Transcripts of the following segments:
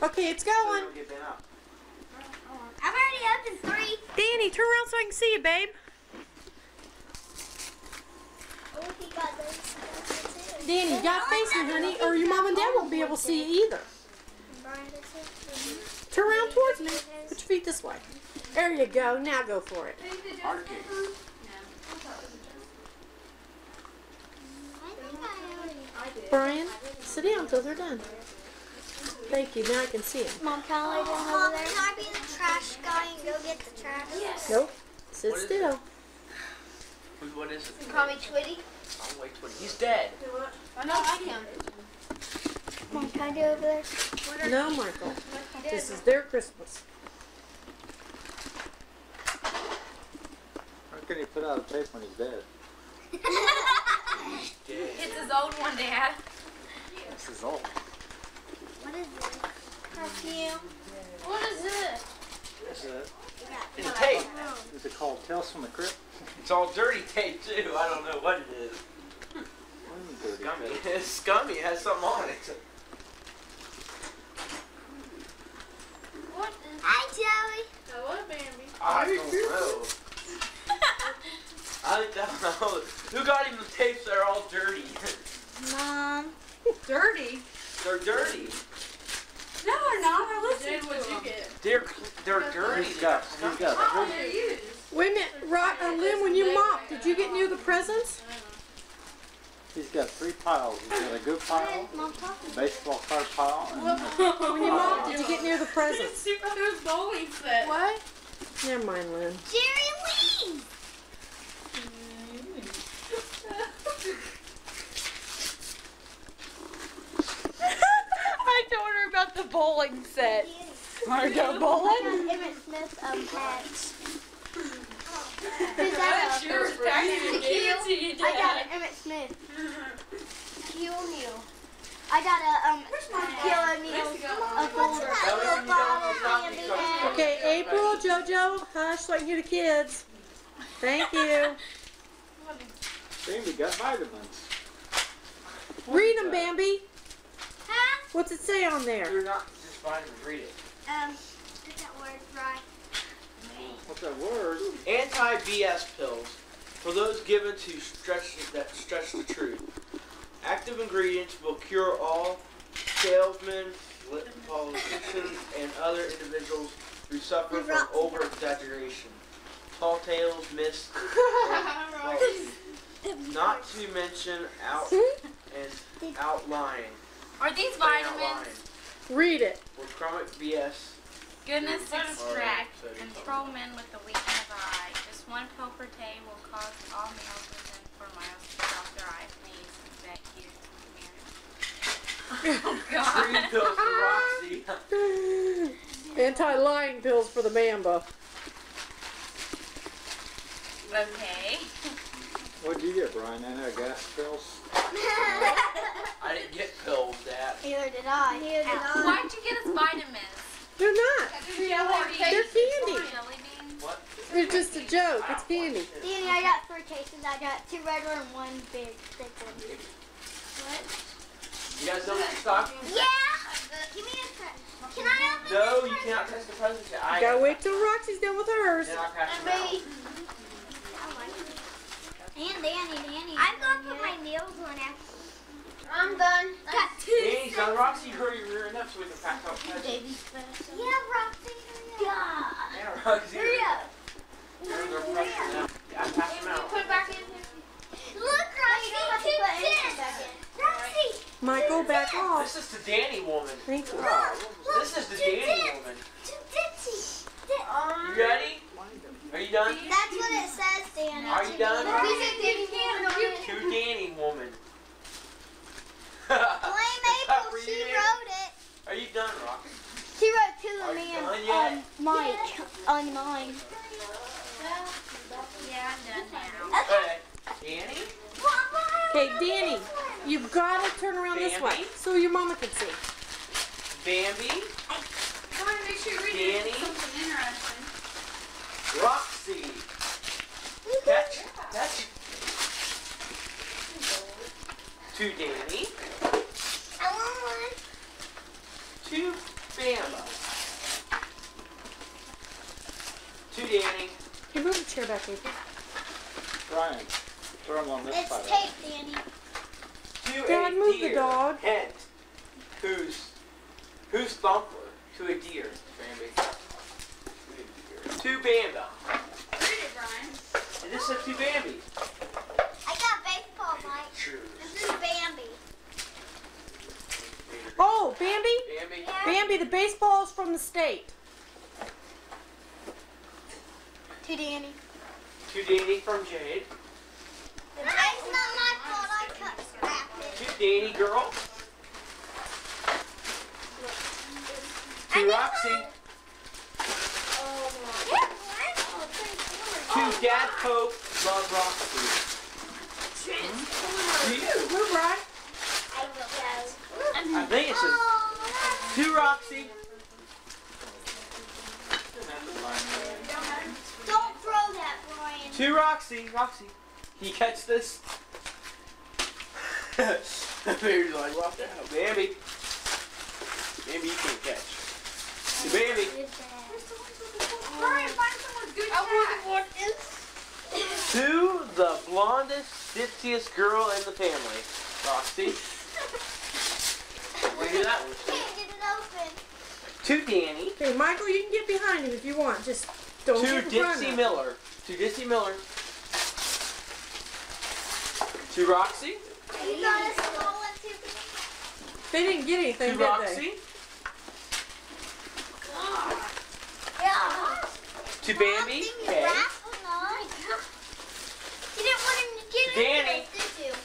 Okay, it's going. I've already opened 3. Danny, turn around so I can see you, babe. Oh, he got those. Danny, you gotta face me, honey, or your mom and dad won't be able to see you either. Turn around towards me. Put your feet this way. There you go. Now go for it. Brian, sit down until they're done. Thank you. Now I can see them. Mom, can I lay down over there? Can I be the trash guy and go get the trash? Yes. Nope. Sit still. What is it? You call me Twitty? Oh, wait, Twitty. He's dead. I know I can. Mom, can I do over there? No, Michael. This is their Christmas. How can he put out a tape when he's dead? It's his old one, Dad. This is old. What is this? Perfume. What is this? It's a tape. Is it called Tales from the Crypt? It's all dirty tape, too. I don't know what it is. Scummy. It's scummy. It has something on it. What is Hi, Joey. Hello, Bambi. I don't know. I don't know. Who got him the tapes that are all dirty? Mom. Dirty? They're dirty. No, they're not. I listened to what'd them. you get? They're dirty. He's got Oh, three. they're used. Wait a minute, Lynn, when you mopped, did you get near the presents? He's got 3 piles. He's got a good pile, Mom talking. a baseball card pile, and When you mopped, did you get near the presents? Those bowling sets. What? Never mind, Lynn. Jerry Lee. I told her about the bowling set. Want to go bowling? Emmett Smith hats. That's yours. I didn't give it to you, I got Dad. an Emmett Smith. Heel Neal. I got a Heel O'Neal. A folder. Okay, April, JoJo, hush, so I can hear the kids. Thank you. Bambi got vitamins. Read them, Bambi. Huh? What's it say on there? You're not just vitamins. Read it. Get that word right. What's that word? Anti-BS pills for those given to stretch the truth. Active ingredients will cure all salesmen, politicians, and other individuals who suffer from over-exaggeration, tall tales, myths, and fallacy. Not to mention outlying. Are these vitamins? Read it. With chronic BS. Goodness extract. Control men with the weakness of the eye. Just 1 pill per day will cause all males within 4 miles to get off their eye. Please, that cute. Oh, God. 3 pills for Roxy. Anti-lying pills for the Mamba. Okay. What'd you get, Brian? Gas pills? I didn't get pills, Dad. Neither did I. Why'd you get us vitamins? They're not. They're candy. Jelly beans? What? It's just a joke. It's candy. Danny, I got 3 cases. I got 2 regular and 1 big thick one. What? You guys done with your stocking? Yeah! Give me a cut. Can I open No, this you cannot touch the presents yet. I Gotta wait till Roxy's done with hers. Then I'll pass And them out. baby. And Danny. I'm going to put my nails on after. I'm done. Got 2. Danny, son, Roxy, hurry enough so we can pass out presents. Yeah, Roxy. Yeah, Roxy. Hurry up. They're pressing out. Yeah, I pass them out. Put it back in here. Look, Roxy, 2 cents. Roxy. Michael, back off. This is the Danny woman. Thank you. This is the Danny woman. 2 cents. You ready? Are you done? That's what it says, Danny. Are you done? Two To Danny woman. Blame April, she wrote it. Are you done, Roxy? She wrote to Are the you man done yet? Mike on mine. Yeah, I'm done now. Okay. Danny? Okay, Danny, you've got to turn around this way Bambi? so your mama can see. Bambi? I want to make sure you read Danny? something interesting. Roxy. Catch. To Danny. I want one. To Bamba. To Danny. Hey, move the chair back, April. Brian, throw him on this It's side. tape, Danny. To Dad, a move the deer. dog. Hint. Who's Thumper? To a deer. Bambi. To Bamba. Read it, Brian. And this is to Bambi. I got baseball, Mike. Sure. This is Bambi. Oh, Bambi? Bambi. Yeah. Bambi, the baseball's from the state. To Danny. To Danny from Jade. It's not my fault. I cut scrapped it. To Danny girl. To Roxy. To Dad Pope. Love Roxy. To you. Move, Brian. I think it says to Roxy. Don't throw that, Brian. To Roxy. Roxy. Can you catch this? Baby's like, watch out. Bambi. Bambi, you can't catch. To Bambi. Brian, find someone good. To the blondest, ditziest girl in the family. Roxy. Look at that one. Can't get it open. To Danny. Okay, Michael, you can get behind him if you want. Just don't To get in front of Dixie him. Miller. To Dixie Miller. To Roxy. You got a stolen too. They didn't get anything, To did Roxy. Yeah. To Bambi. Okay. You didn't want him to get Danny. into this, did you?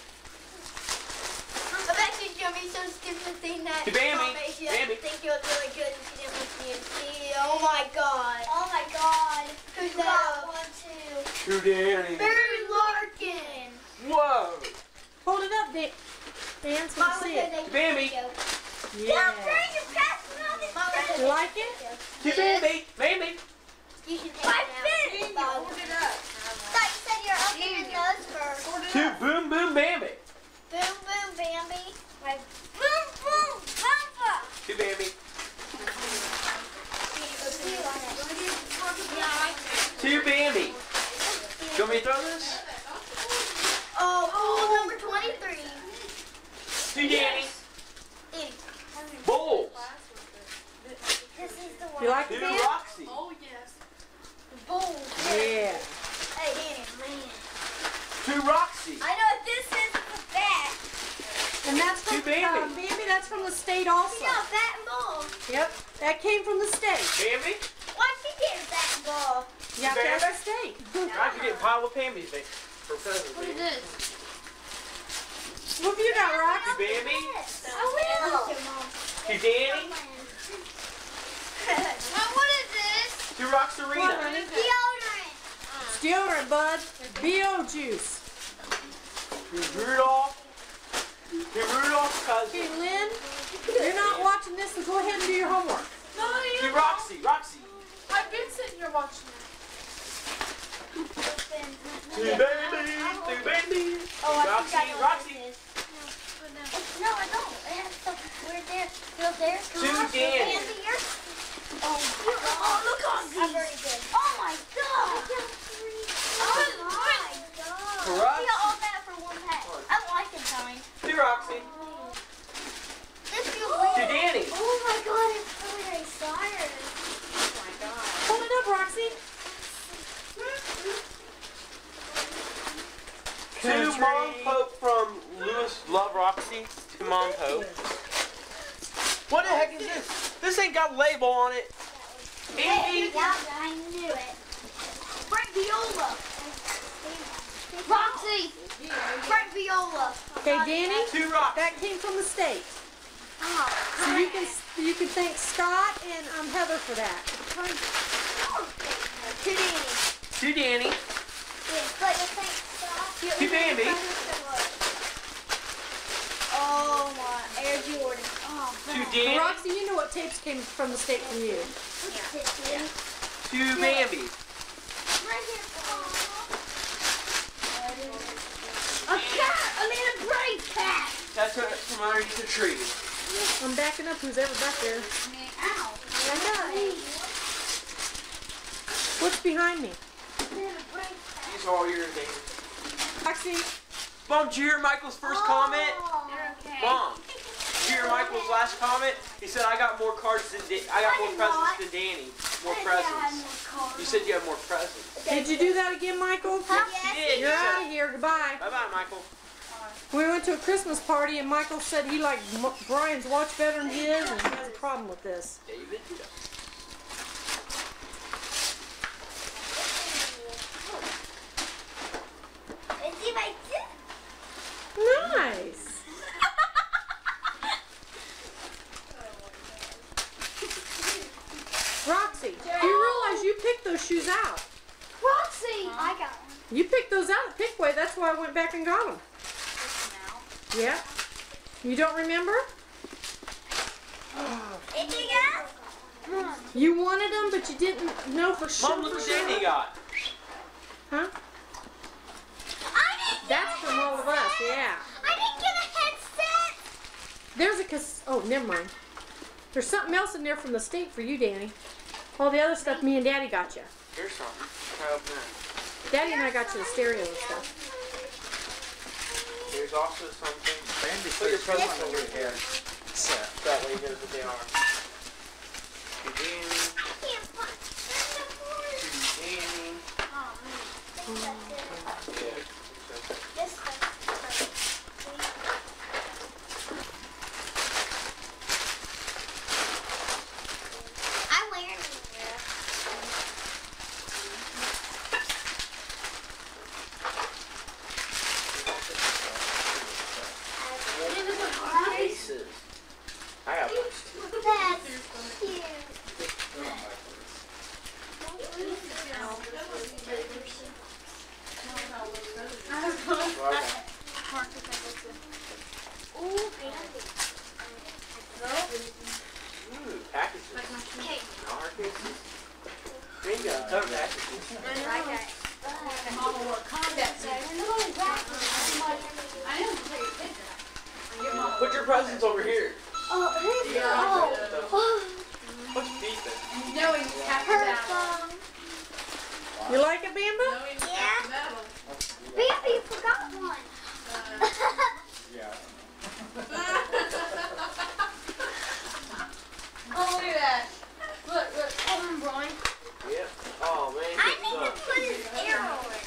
I bet you should be so stupid thing that To Bambi. Mom made you Bambi. think it was really good and she didn't want you to see. Oh my god. Oh my god. Who's that? One, two. To Danny. Barry Larkin. Whoa. they? Hold it up, Dan, so Mom you see said it. they To Bambi. Yeah. you're passing all this stuff. You like it? To Bambi. Bambi. You should take it out. Hold it up. Thought you said you're opening those first. To Boom Boom Bambi. Boom, boom, Bambi. Boom, boom, Bumpa. To Bambi. To Bambi. You want me to throw this? Oh, number 23. To Danny. Danny. Bowls. This is the one. You like To it, Dan? Roxy. Boom. Yeah. Hey, Danny, man. To Roxy. I know what this is the bat. And that's from To Bambi. Bambi, that's from the state also. Yeah, bat and ball. Yep, that came from the state. Bambi. Why'd she get a bat and ball? You have to ask the state. I could get a pile of Bambi things for presents. What is this? What have you got, Rox? To Bambi. I will. To Danny. What is this? To Roxarina. Deodorant. It's deodorant, bud. B.O. juice. To Rudolph. To Rudolph's Okay, cousin. Lynn, you're not watching this, so go ahead and do your homework. To Roxy. Roxy. I've been sitting here watching it. To Bambi. To Bambi. Oh, I Roxy. think I know Roxy. what this is. No, I don't. It has stuff right there. Still there. To Danny. Oh, look on these. I'm very good. Oh my god. Oh my god. To Roxy. We got all that for one pack. I like it, Tommy. To Roxy. This feels weird. To Danny. Oh my god, it's really excited. Hold it up, Roxy. To Mom Pope from Lewis Love Roxy. To Mom Pope. What the heck is this? This ain't got a label on it. Andy. Yeah, I knew it. Frank Viola. Roxy. Frank Viola. Okay, Danny, To Roxy. that came from the state. Oh, So you can thank Scott and Heather for that. to Danny. To Danny. Yes, but you think Scott? To Bambi. Oh my, Air Jordan. Oh, To Danny. Roxy, you know what tapes came from the state from you. yeah. To Bambi. Right here. A cat! A little gray cat! That's from underneath the tree. I'm backing up who's ever back there. Ow. What's behind me? These are all yours, David. Roxy. Mom, did you hear Michael's first comment? You're okay. Mom, did you hear Michael's last comment? He said, I got more cards than I got more presents than Danny. More presents. You said you had more presents. Did you do that again, Michael? He did. You're out of here. Goodbye. Bye-bye, Michael. We went to a Christmas party and Michael said he liked Brian's watch better than his and he has a problem with this. David. Nice. Roxy, do you realize you picked those shoes out? Roxy! I got one. You picked those out at Pickway. That's why I went back and got them. Yeah. You don't remember? Did you get You wanted them, but you didn't know for sure. Mom, look what Danny got. Huh? That's from all of us, yeah. I didn't get a headset. There's oh, never mind. There's something else in there from the state for you, Danny. All the other stuff me and Daddy got you. Here's something. Try open that. Daddy and I got you the stereo and stuff. Here's also something. Randy Put your puts presents one over over here. Set. That way he knows what they are. To Danny. I can't find To Danny. Yeah. this one. I'm wearing this. Cases. I got one too. That's cute. Ooh, baby. Ooh, packages. Okay. Our cases. There you go. A ton of packages. I got it. Mama wore combat suit. I didn't take a picture. Put your presents over here. Oh, What's beeping? No, he tapped it out. You like it, Bamba? No, he Yeah. tapped the metal. Baby forgot one. Yeah. Oh, look at that. Look. Brian. Yep. Oh, man. I good need to stuff. put his arrow in.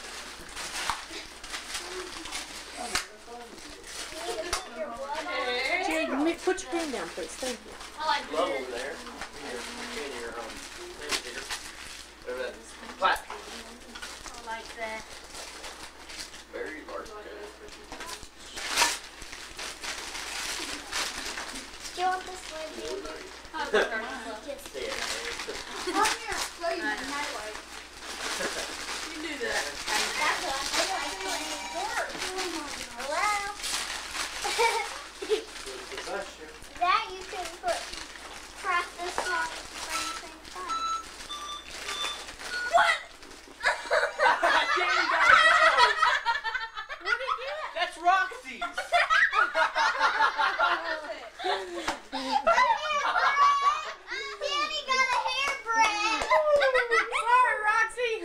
You need to put your blood on. Jade, put your pen down, please. Thank you. I like Love this. over there. In your here. Over that plaque. I like that. Very large. Do you want this one, baby? Yes. Yeah. Come here. So you can highlight. You knew that. That's what I said. I can Hello? Possession. That you can put practice on at the same time. What? Danny got it. What did you get? That's Roxy's. Danny got a hairbrush. Sorry, Roxy.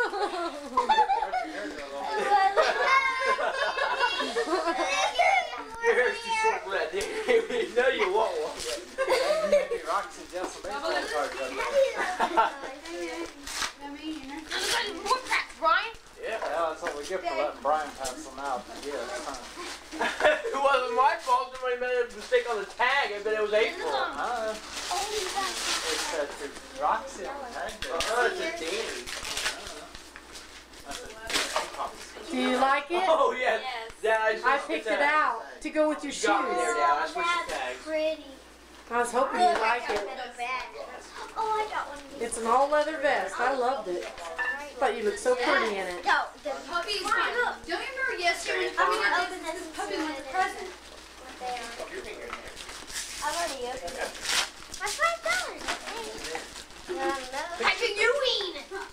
Your hair's too short for that, Danny. No, you want one. Maybe Roxy just some baseball cards right More cracks, Brian. Yeah. Yeah, that's what we get for letting Brian pass them out. Yes, huh? It wasn't my fault. Somebody made a mistake on the tag, but it was April. It said to Roxy on the tag there. It's a Danny. Do you like it? Oh, yeah. Dad, I picked it out to go with your You got me there, shoes. Dad. I switched the tags. Pretty. I was hoping you'd like it. Oh, I got one. It's an all leather vest. I loved it. Thought you looked so pretty in it. No, the Puppy's Brian, fine. look. Don't you remember yesterday? I'm When, gonna open this. puppy with the present. What they are. Put your finger in there. I've already opened it. My $5. Patrick Ewing.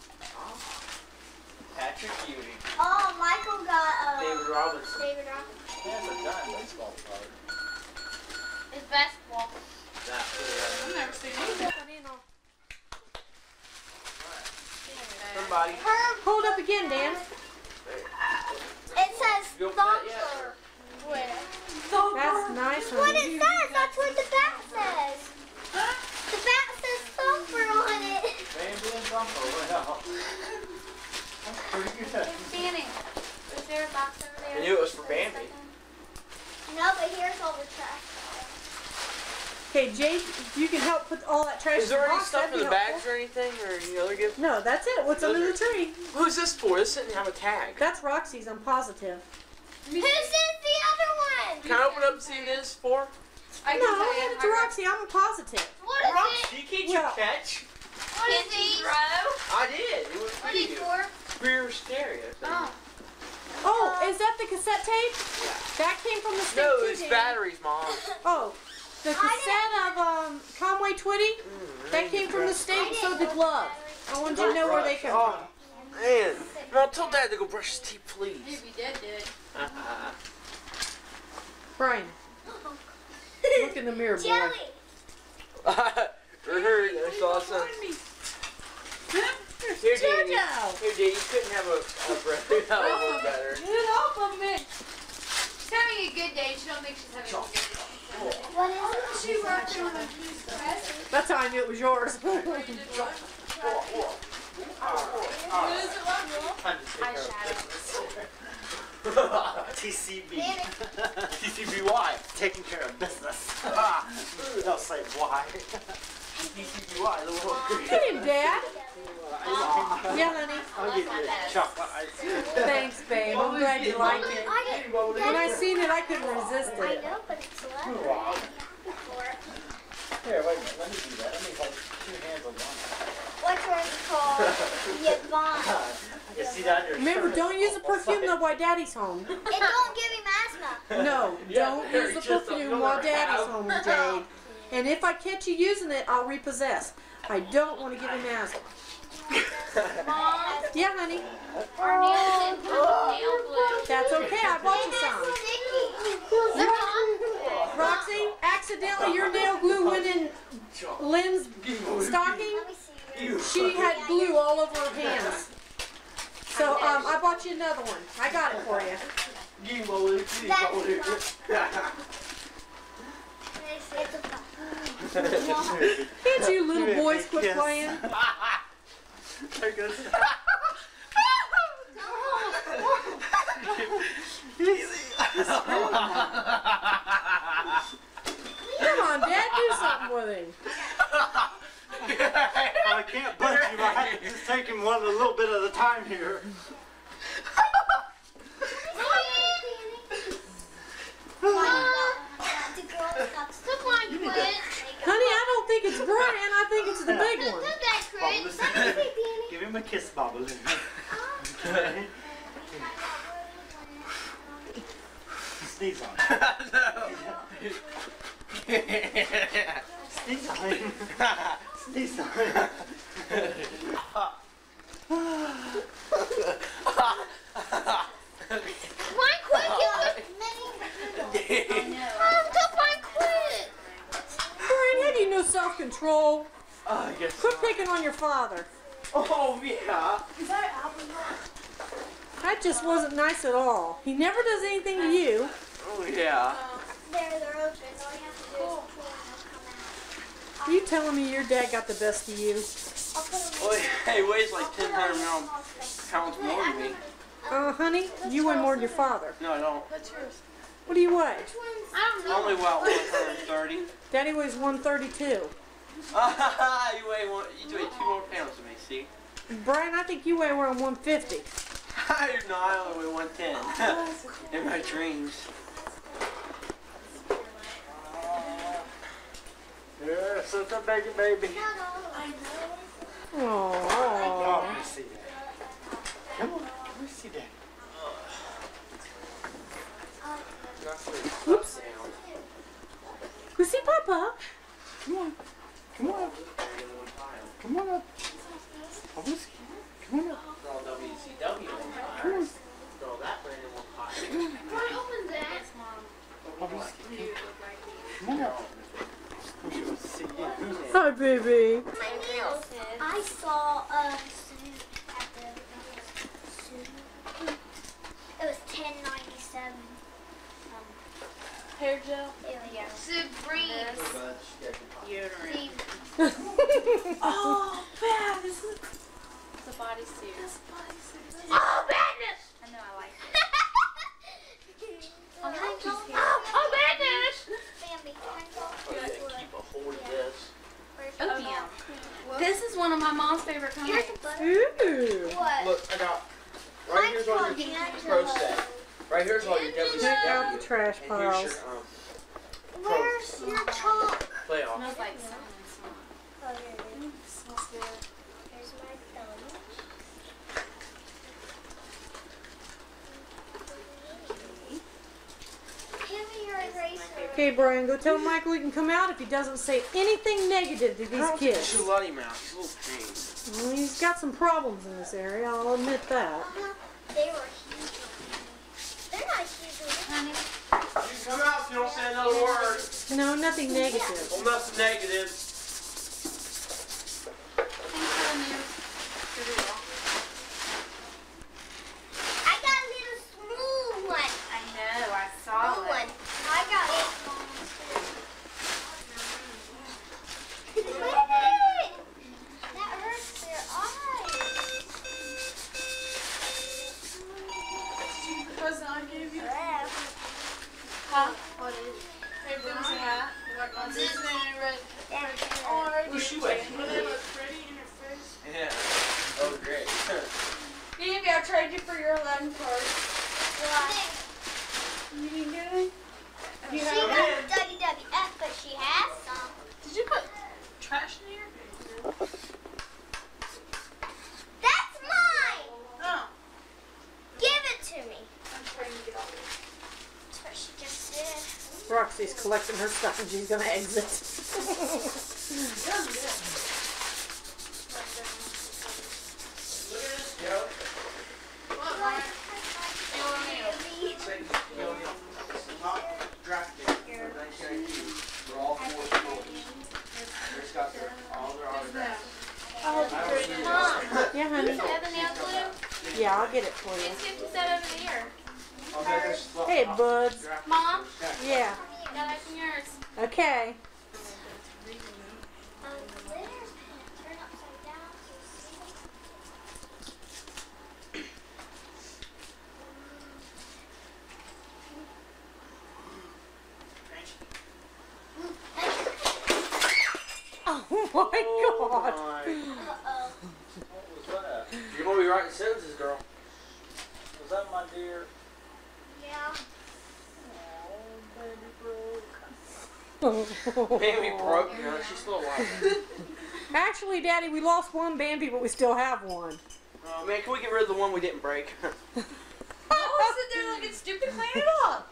Patrick Ewing. Oh, Michael got David Robinson. David Robinson. That's a giant baseball card. It's basketball. That's I've never seen it. From everybody. Hold up again, Dan. It says You open that yet? thumper. That's nice. What Honey. it says, that's what the bat says. The bat says thumper on it. Bambi and Bumper, well. That's pretty good. Danny, is there a box over there? I knew it was for Bambi. No, but here's all the trash. Okay, Jade, if you can help put all that trash Is there in the any box, stuff that'd in be the helpful. bags or anything, or any other gifts? No, that's it. What's Those under are- the tree? Who's this for? This didn't have a tag. That's Roxy's, I'm positive. Whose is the other one? Can I open it up and see what it is for? I No, hand it to Roxy. I'm positive. What is it? Roxy, can't you Well- catch? What is it? I did. It was for What is you. it for? For your stereo. Oh, is that the cassette tape? Yeah. That came from the state No, too, it's Danny. batteries, Mom. Oh, the cassette of Conway Twitty, that came from the state, and so did Love. I wanted you to know where they come Oh, from. man. No, tell Dad to go brush his teeth, please. Maybe Dad did. Brian, look in the mirror, boy. Jelly. That's awesome. Here, Danny. Jojo! Here, Danny. You couldn't have a breath. That would work better. Get it off of me. She's having a good day. She don't think she's having a good day. What is it? She worked on a news press. That's how I knew it was yours. TCB. TCBY. Taking care of business. They'll say why. TCBY. The little Get him, Dad. Yeah, honey. I'll give you a chocolate ice cream. Thanks, babe. I'm glad you like it. When I seen it, I couldn't resist I it. know, but it's leather. For it. Here, wait a minute. Let me do that. Let me hold two hands on one. What's yours called? Yvonne. You see that? Your Remember, shirt don't is use the almost perfume like- though while Daddy's home. It don't give him asthma. No, don't Yeah, use the just perfume you'll while never Daddy's have. home, Jade. And if I catch you using it, I'll repossess. I don't want to give him asthma. Mom, Yeah, honey. our nails didn't come with nail glue. That's okay. I bought you some. Roxy, accidentally your nail glue went in Lynn's stocking. She had glue all over her hands. So I bought you another one. I got it for you. Can't you little boys quit Yes. playing? There goes. Come on, Dad, do something with him. I can't punch you. I have to just take him one a little bit at a time here. Honey, I don't think it's Brian. I think it's the big one. Give him a kiss, Bobble. Okay. Sneeze on him. Sneeze on him. Sneeze on him. Brian, how do you know self-control? I guess. Quit picking on your father. Oh, yeah. That just wasn't nice at all. He never does anything to you. Oh, yeah. Are you telling me your dad got the best of you? Well, he weighs like 1,000 pounds more than me. Honey, you weigh more than your father. No, I don't. What do you weigh? I don't I know. only weigh 130. Daddy weighs 132. You weigh 2 more pounds than me, see? Brian, I think you weigh around 150. No, I only weigh 110. In my dreams. Yeah, such a big baby. Aww. Oh, let me see that. Come on, let me see that. Oops. You see Papa? Come on. Come on up. Come on up. Oh, whiskey. Come on up. Throw WCW on fire. Come on. Throw that brand in one pile. Oh, whiskey. Come on up. We should see you. Hi, baby. I saw Sue at the 10.97. Hair gel. Yeah. Supreme. Deodorant. Oh, bad. This is It's a bodysuit. Oh, badness! I know I like it. Oh, badness! Bambi, Oh, yeah, keep a hold of this. Opium. This is one of my mom's favorite Here's comics. the butter. Ooh. What? Look, I got. Right here's all your pro set. Right here's all your Check out the WCW. trash And here's piles. your Where's your chalk? playoff. Smells like cinnamon. Oh, here it is. Smells good. Here's my thumb. Give me your eraser. Okay, Brian, go tell Michael he can come out if he doesn't say anything negative to these kids. She'll let him out. He's a little pain. Well, he's got some problems in this area, I'll admit that. They were huge. They're not huge. Honey, You come out if you don't say another word. No, nothing negative. Well, nothing negative. thanks for the news. I got a little smooth one. I know, I saw Smooth it. one. I got it. That hurts their eyes. Present I gave you. Huh? What is it? Hey, Boots a hat. This is red. Who's she with? Will they look pretty in your face? Yeah. Oh, great. Maybe I'll trade you for your 11 cards. You didn't get any? She got WWF, but she has some. Did you put trash in here? That's mine. No. Give it to me. I'm trying to get all this. That's what she just said. Roxy's collecting her stuff and she's gonna exit. What, Ryan? Top draft pick for 1992 for all four schools. There's got all their autographs. Mom, Yeah, honey. is that the nail glue? Yeah, I'll get it for you. It's 57 over here. Hey, buds. Mom, Yeah. now that's yours. Okay. Glitters turn upside down. So you see them. Oh my God. Uh-oh. You're gonna be writing sentences, girl. Was that my dear? Yeah. Baby broke. No, she's still alive. Actually, Daddy, we lost one Bambi, but we still have one. Oh man, can we get rid of the one we didn't break? Oh, sit there looking stupid, clean it up.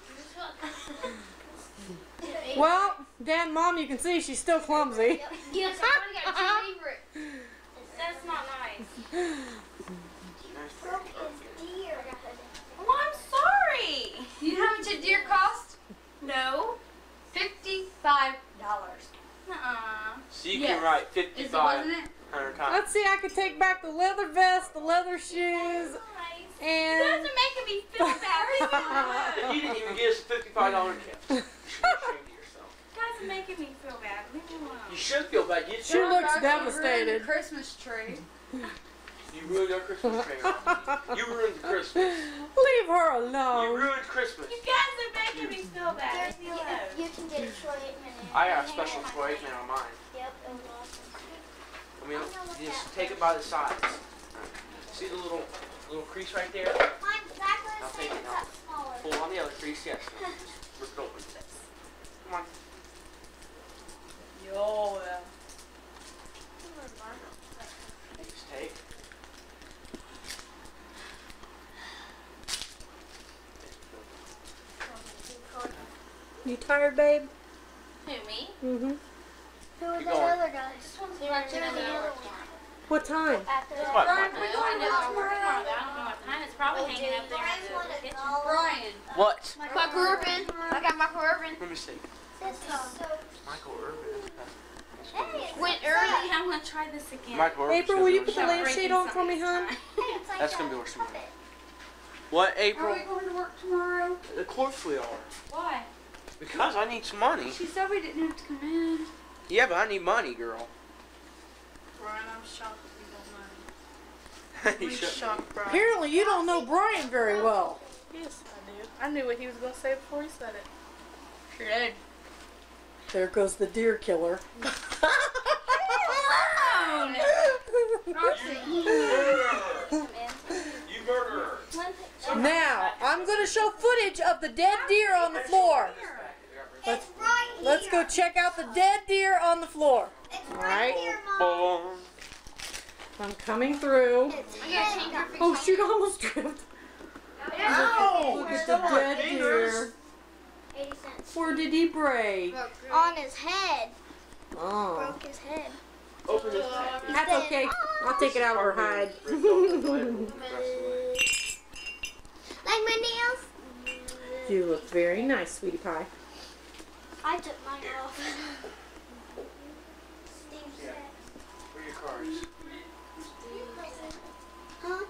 Well, Dad and Mom, you can see she's still clumsy. Yes, I got your favorite. That's not nice. Broke his deer. Oh, I'm sorry. You know how much a deer cost? No. $55. Nuh-uh. So you Yes. can write Is it, 55 wasn't it? 100 times. Let's see, I could take back the leather vest, the leather shoes, Nice. You guys and... are making me feel bad. And you didn't even give us a $55 gift. You should be ashamed of yourself. You guys are making me feel bad. Leave me alone. You should feel bad. You She looks devastated. Ruined the Christmas tree. You ruined our Christmas tree. You ruined Christmas. Leave her You alone. ruined Christmas. You guys are making me feel bad. There's Leave me alone. you can get a toy minute. I got a special toy now on mine. Yep, it was awesome. I mean, you just take it by the sides. See the little crease right there? Mine's exactly I'll the take same, it except smaller. Pull on the other crease, yes. Rip it open. Come on. Yo, Just take. You tired, babe? Who, me? Mm-hmm. Who was Keep that going. other guy? He wants There's another another one. one. What time? After that. What? I know, I know I'm working on it. I don't know what time. It's probably hanging up there in the kitchen. Brian. What? Michael Urban. I got Michael Urban. Let me see. This is so. Michael Urban. Hey, it's Went like early. that. I'm gonna try this again. Michael Urban. April, will you put the lampshade on for me, hon? Hey, it's like That's that gonna be worse than puppet. What, Are April? we going to work tomorrow? Of course we are. Why? Because I need some money. She said we didn't have to come in. Yeah, but I need money, girl. Brian, I'm shocked we don't know. You I'm should- shocked, Brian. Apparently you don't know Brian very well. Yes, I do. I knew what he was going to say before he said it. Sure did. There goes the deer killer. You murderer. Now, I'm going to show footage of the dead deer on the floor. It's right here. Let's go check out the dead deer on the floor. It's All right right. here, Mom. Boom. I'm coming through. It's I gotta change your Oh shoot, I almost tripped. Look at the dead deer. 80 cents. Where did he break? On his head. Oh. Broke his head. Open this package. That's okay. I'll take it out of her hide. Like my nails? You look very nice, sweetie pie. I took mine off. Steve said. Where are your cards? Huh?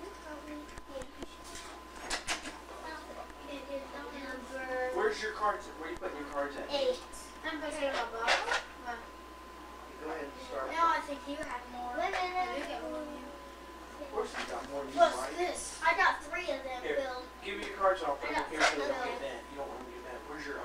Where's your cards? Where are you putting your cards at? 8. I'm putting it on my box. Go ahead and start. No, I think you have more. Of course you got more than you, What's right? this? I got 3 of them Here. filled. Give me your cards off. I I'm got here so you don't some. get that. You don't want to get that. Where's your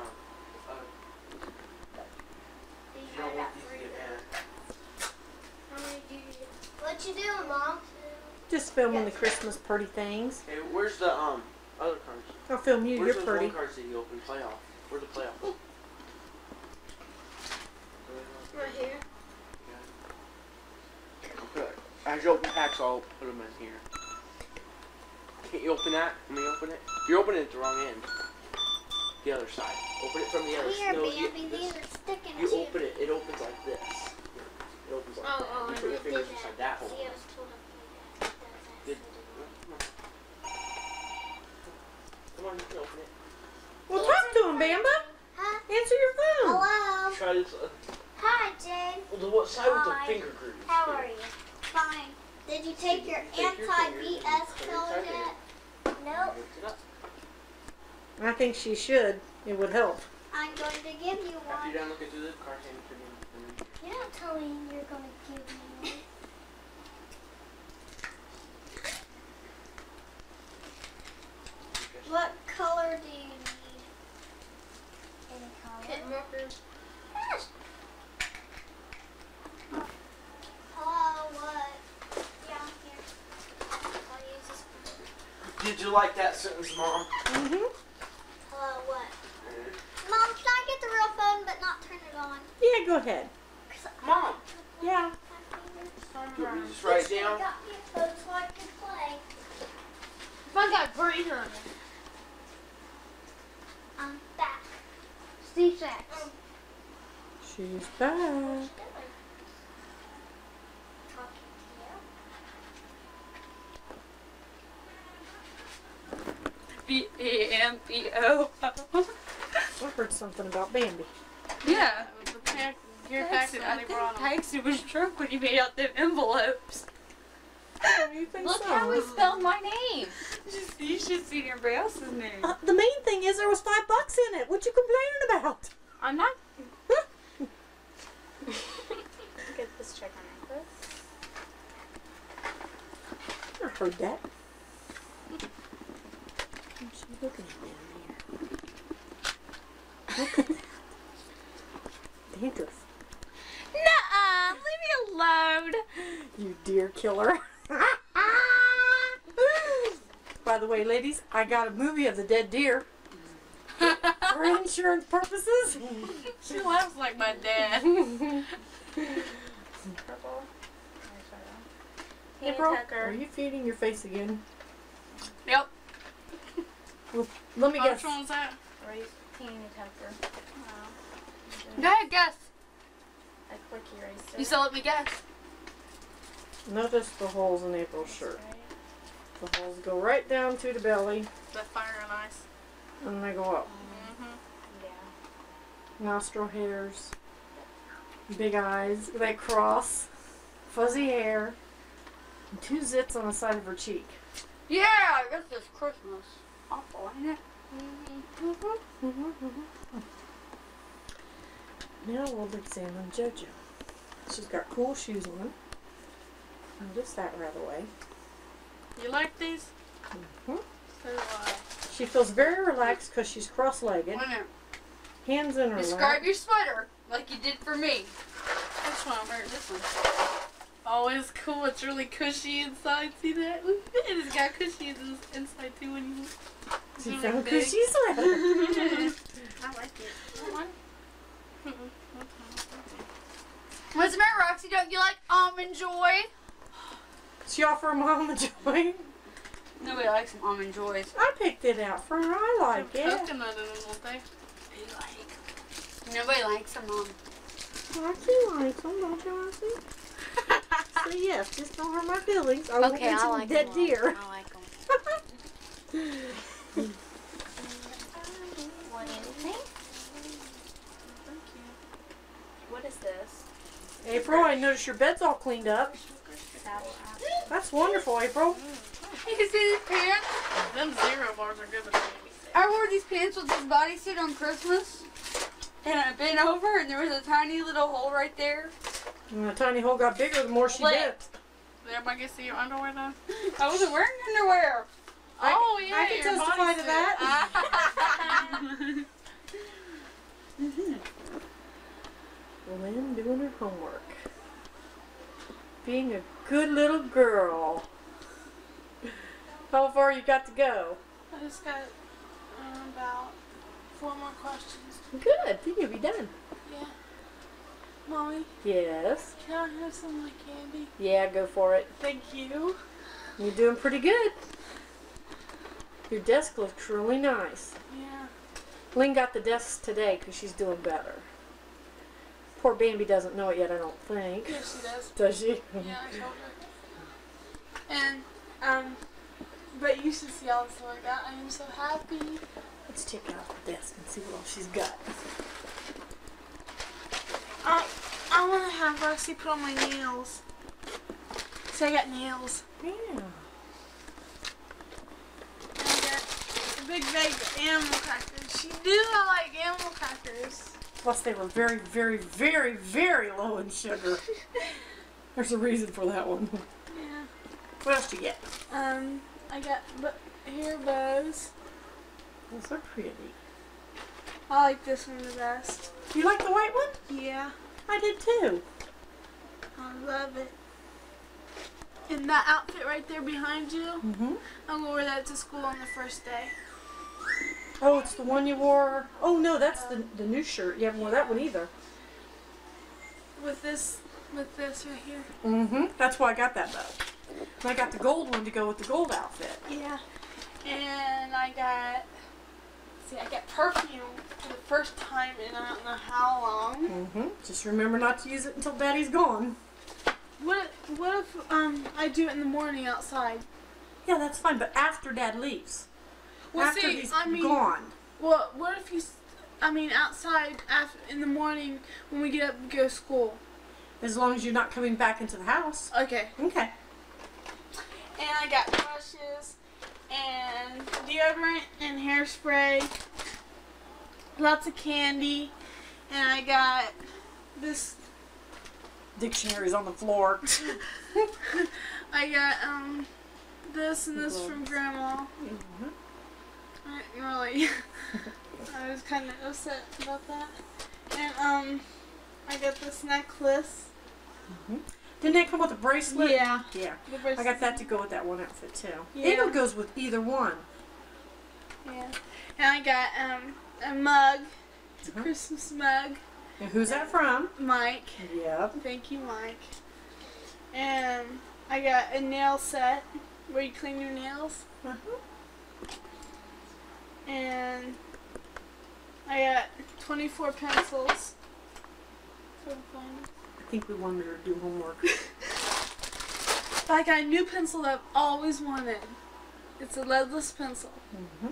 you I don't got want these to 3 get of them. bad. How many do you get? What you doing, Mom? Just filming the Christmas pretty things. Hey, where's the other cards? I'll film you. Where's You're those pretty. one cards that you opened? Playoff. Where's the playoff? Right here. As you open packs, I'll put them in here. Can't you open that? Let me open it. You're opening it the wrong end. The other side. Open it from the other Here, side. Bambi, these are sticking You to open it. It opens like this. It opens like that. You put your fingers inside that hole. See, I was told to play that. Good. Come on, you can open it. Well, talk to him, Bamba. Huh? Answer your phone. Hello. Try this. Hi, Jane. The what side with the Hi. finger grooves? How are you? Fine. Did you take your Take your fingers anti-BS and pill put it inside yet? Nope. Lift it up. I think she should. It would help. I'm going to give you After one. you're done looking through the card, hand it to me. You're not telling me you're going to give me one. What color do you need? Any color? Yes. Hello, what? Yeah, here. I'll use this one. Did you like that sentence, Mom? Mm-hmm. Hello, what? Mom, can I get the real phone but not turn it on? Yeah, go ahead. Mom. Yeah. You want me to just write it down? Got me a phone so I can play. I got green on it. I'm back. Steve Sachs. She's back. B-A-M-B-O. I heard something about Bambi. Yeah. Your packet I only think brought 'em. Paxton was drunk when he made out them envelopes. You think Look so? how he spelled my name. You should see everybody else's name. The main thing is there was $5 in it. What you complaining about? I'm not. Get this check on necklace. I heard that. What's she looking at down here? Look at that. Dandruff. Nuh-uh. Leave me alone. You deer killer. By the way, ladies, I got a movie of the dead deer for insurance purposes. She laughs like my dad. Purple. April, are Tucker. you feeding your face again? Yep. Well, let me guess. Which one's that? Teeny Tucker. Go ahead, guess. A quick eraser. You still let me guess. Notice the holes in April's shirt. The holes go right down to the belly, The fire and ice. and they go up. Yeah. Nostril hairs, big eyes, they cross, fuzzy hair, and 2 zits on the side of her cheek. Yeah, I guess it's Christmas. Awful, ain't it? Now we'll examine JoJo. She's got cool shoes on. Notice that right away. You like these? Mhm. So do I. She feels very relaxed because she's cross-legged. Wait a minute. Hands in her Describe lap. your sweater like you did for me. Which one? Or this one. Oh, it's cool. It's really cushy inside. See that? It's got cushy inside too when you. She really found big. cushy sweater. I like it. That one? What's the matter, Roxy? Don't you like Almond Joy? She offered Mom a joy. Nobody likes some Almond Joys. I picked it out for her. I like it. Coconut in them, don't they? Nobody likes them, Mom. Roxy likes them, don't you, Roxy? So yes, just don't hurt my feelings. I won't Okay, I mention like dead them. deer. I like them. Want anything? What is this? April, I noticed your bed's all cleaned up. That's wonderful, April. You see these pants? Them zero bars are good with baby. I wore these pants with this bodysuit on Christmas. And I bent over and there was a tiny little hole right there. And the tiny hole got bigger the more she Lit. bent. Did everybody get to see your underwear though? I wasn't wearing underwear. Oh yeah, I can your testify to bodysuit. that. Lynn doing her homework. Being a good little girl. How far you got to go? I just got about 4 more questions. Good, then you'll be done. Yeah. Mommy, Yes. can I have some of my candy? Yeah, go for it. Thank you. You're doing pretty good. Your desk looks really nice. Yeah. Lynn got the desk today because she's doing better. Poor Bambi doesn't know it yet, I don't think. Yeah, she does. Does she? Yeah, I told her. And, but you should see all the stuff I got. I am so happy. Let's check out the desk and see what else she's got. I want to have Roxy put on my nails. So I got nails. Yeah. And I got a big bag of animal crackers. She knew I like animal crackers. Plus they were very, very, very, very low in sugar. There's a reason for that one. Yeah. What else do you get? I got hair bows. Those are pretty. I like this one the best. You like the white one? Yeah, I did too. I love it. And that outfit right there behind you, Mm-hmm. I'm gonna wear that to school on the first day. Oh, it's the one you wore. Oh no, that's the new shirt. You haven't worn that one either. With this right here. Mm-hmm. That's why I got that though. And I got the gold one to go with the gold outfit. Yeah. And I got perfume for the first time in I don't know how long. Mm-hmm. Just remember not to use it until Daddy's gone. What if I do it in the morning outside? Yeah, that's fine, but after Dad leaves. Well, After see, he's I mean, gone. well, what if he's, outside in the morning when we get up and go to school? As long as you're not coming back into the house. Okay. Okay. And I got brushes and deodorant and hairspray, lots of candy, and I got this. Dictionary's on the floor. I got this and this from Grandma. Mm-hmm. I didn't really. I was kind of upset about that. And I got this necklace. Mm-hmm. Didn't that come with a bracelet? Yeah. Yeah. The I bracelet. got that to go with that one outfit too. Yeah. Either goes with either one. Yeah. And I got a mug. It's a Uh-huh. Christmas mug. And who's that from? Mike. Yep. Thank you, Mike. And I got a nail set where you clean your nails. Uh-huh. And I got 24 pencils. For fun. I think we wanted her to do homework. I got a new pencil that I've always wanted. It's a leadless pencil. Mm-hmm.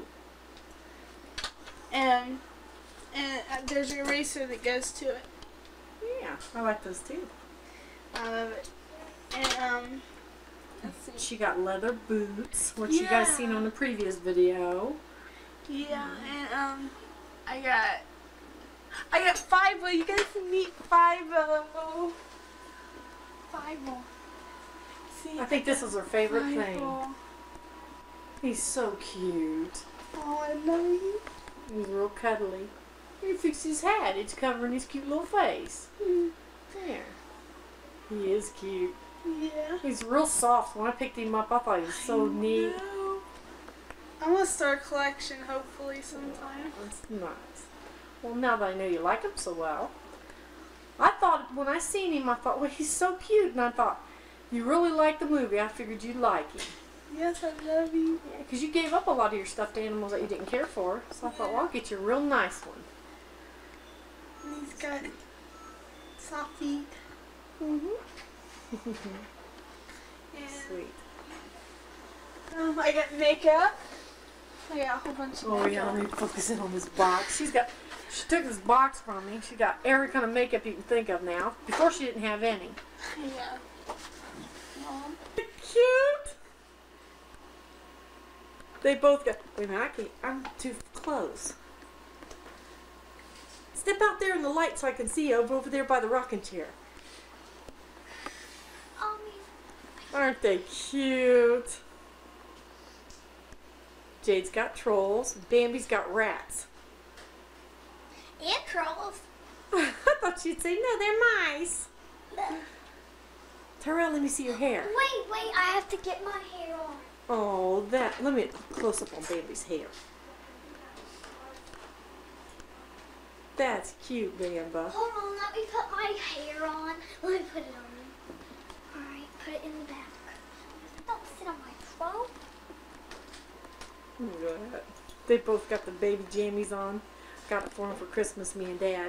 And there's an eraser that goes to it. Yeah, I like those too. I love it. And let's see. She got leather boots, which you guys seen on the previous video. Yeah, and I got five. Well, you guys can meet five. See, I think this is her favorite five. thing. He's so cute. Oh, I love you. He's real cuddly. He fixed his hat. It's covering his cute little face. There. He is cute. Yeah. He's real soft. When I picked him up, I thought he was so neat. No. I'm gonna start a collection hopefully sometime. That's nice. Well, now that I know you like him so well, I thought when I seen him, I thought, well, he's so cute, and I thought, you really like the movie. I figured you'd like him. Yes, I love you. Yeah, because you gave up a lot of your stuffed animals that you didn't care for, so I thought, well, I'll get you a real nice one. And he's got soft feet. Mm-hmm. And Sweet. I got makeup. I got a whole bunch of Oh makeup. yeah, let me focus in on this box. She took this box from me. She got every kind of makeup you can think of now. Before she didn't have any. Yeah. Mom. Cute. They both got. Wait a minute, I'm too close. Step out there in the light so I can see you over there by the rocking chair. Aren't they cute? Jade's got trolls. Bambi's got rats. And trolls. I thought she'd say, no, they're mice. Tyrell, let me see your hair. Wait, I have to get my hair on. Oh, let me close up on Bambi's hair. That's cute, Bamba. Hold on, let me put my hair on. Let me put it on. Alright, put it in the back. Don't sit on my throat. Go ahead. They both got the baby jammies on. Got it for them for Christmas, me and Dad.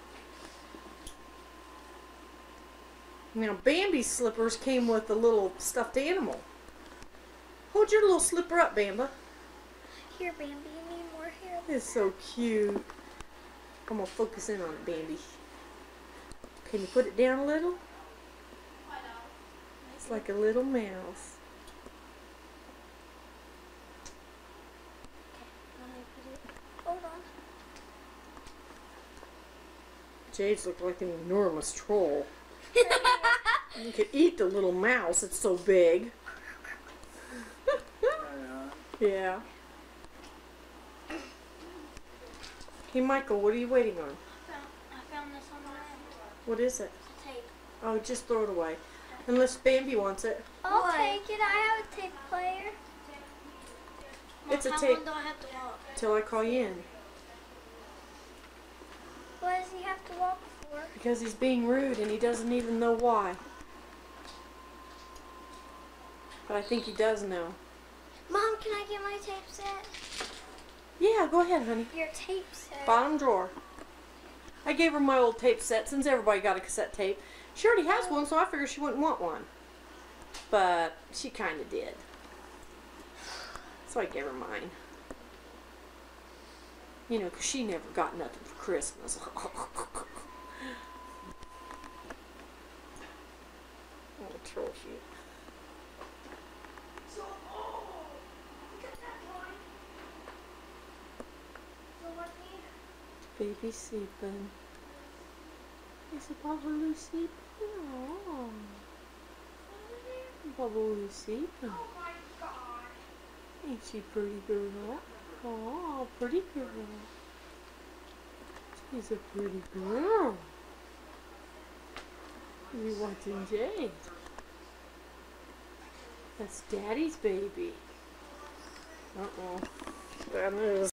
Now, Bambi's slippers came with a little stuffed animal. Hold your little slipper up, Bamba. Here, Bambi, you need more hair. It's so cute. I'm going to focus in on it, Bambi. Can you put it down a little? It's like a little mouse. Hold on. Jade's look like an enormous troll. You could eat the little mouse, it's so big. Yeah. Hey Michael, what are you waiting on? I found this on the ground. What is it? Tape. Oh, just throw it away. Unless Bambi wants it. I'll take it. I have a tape player. It's a How tape long do I have to walk? till I call you in. What does he have to walk for? Because he's being rude and he doesn't even know why. But I think he does know. Mom, can I get my tape set? Yeah, go ahead, honey. Your tape set. Bottom drawer. I gave her my old tape set since everybody got a cassette tape. She already has one, so I figured she wouldn't want one. But she kind of did. So I gave her mine. You know, 'cause she never got nothing for Christmas. Oh, trophy. Baby sleeping. Is it Bubbaloo sleeping? Oh. Bubbaloo sleeping. Oh my God. Ain't she pretty girl? Oh, pretty girl. She's a pretty girl. You watching Jade? That's Daddy's baby. Uh-oh. That is.